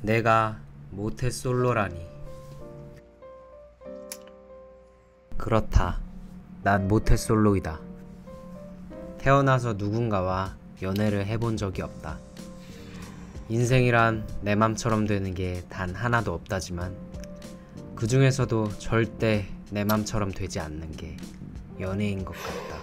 내가 모태솔로라니. 그렇다. 난 모태솔로이다. 태어나서 누군가와 연애를 해본 적이 없다. 인생이란 내 맘처럼 되는 게 단 하나도 없다지만 그 중에서도 절대 내 맘처럼 되지 않는 게 연애인 것 같다.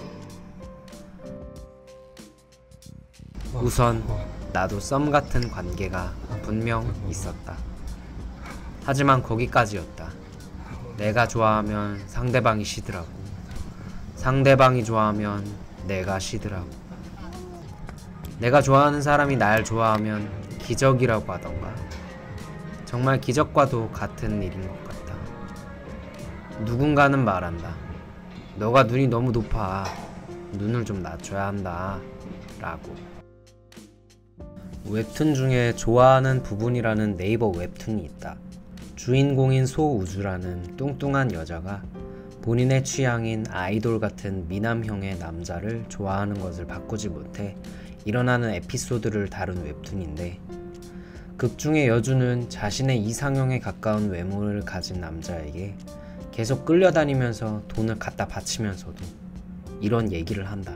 우선 나도 썸 같은 관계가 분명 있었다. 하지만 거기까지였다. 내가 좋아하면 상대방이 싫더라고. 상대방이 좋아하면 내가 싫더라고. 내가 좋아하는 사람이 날 좋아하면 기적이라고 하던가. 정말 기적과도 같은 일인 것 같다. 누군가는 말한다. 너가 눈이 너무 높아. 눈을 좀 낮춰야 한다. 라고. 웹툰 중에 좋아하는 부분이라는 네이버 웹툰이 있다. 주인공인 소우주라는 뚱뚱한 여자가 본인의 취향인 아이돌 같은 미남형의 남자를 좋아하는 것을 바꾸지 못해 일어나는 에피소드를 다룬 웹툰인데, 극중의 여주는 자신의 이상형에 가까운 외모를 가진 남자에게 계속 끌려다니면서 돈을 갖다 바치면서도 이런 얘기를 한다.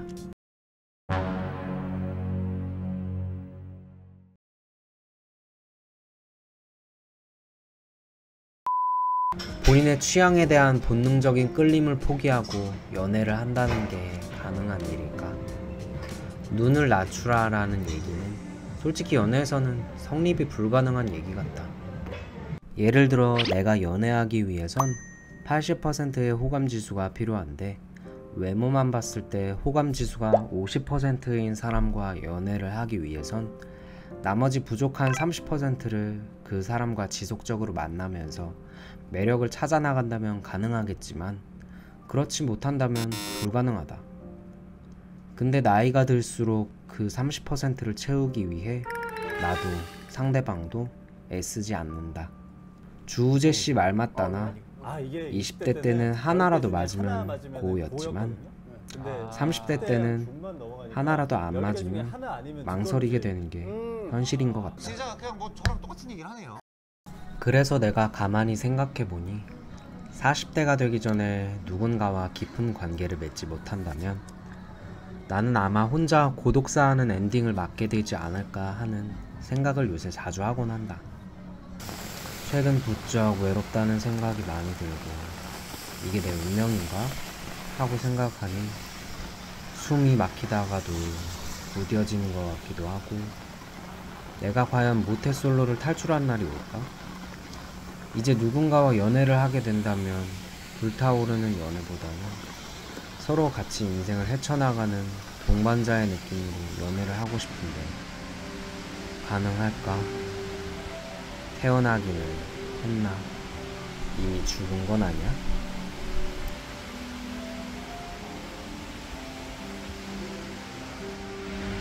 본인의 취향에 대한 본능적인 끌림을 포기하고 연애를 한다는 게 가능한 일일까? 눈을 낮추라 라는 얘기는 솔직히 연애에서는 성립이 불가능한 얘기 같다. 예를 들어 내가 연애하기 위해선 80%의 호감지수가 필요한데 외모만 봤을 때 호감지수가 50%인 사람과 연애를 하기 위해선 나머지 부족한 30%를 그 사람과 지속적으로 만나면서 매력을 찾아나간다면 가능하겠지만 그렇지 못한다면 불가능하다. 근데 나이가 들수록 그 30%를 채우기 위해 나도 상대방도 애쓰지 않는다. 주우재씨 말 맞다나 20대 때는 하나라도 맞으면 고였지만 30대 때는 하나라도 안 맞으면 망설이게 되는 게 현실인 것 같다. 진짜 그냥 뭐 저랑 똑같은 얘기를 하네요. 그래서 내가 가만히 생각해보니 40대가 되기 전에 누군가와 깊은 관계를 맺지 못한다면 나는 아마 혼자 고독사하는 엔딩을 맞게 되지 않을까 하는 생각을 요새 자주 하곤 한다. 최근 부쩍 외롭다는 생각이 많이 들고 이게 내 운명인가? 하고 생각하니 숨이 막히다가도 무뎌지는 것 같기도 하고, 내가 과연 모태솔로를 탈출한 날이 올까? 이제 누군가와 연애를 하게 된다면 불타오르는 연애보다는 서로 같이 인생을 헤쳐나가는 동반자의 느낌으로 연애를 하고 싶은데 가능할까? 태어나기는 했나? 이미 죽은 건 아니야?